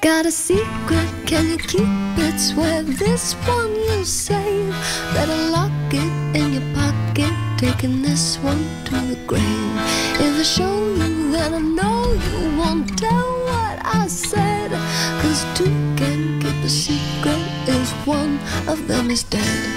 Got a secret, can you keep it? Swear this one you'll save. Better lock it in your pocket, taking this one to the grave. If I show you, then I know you won't tell what I said. 'Cause two can keep a secret if one of them is dead.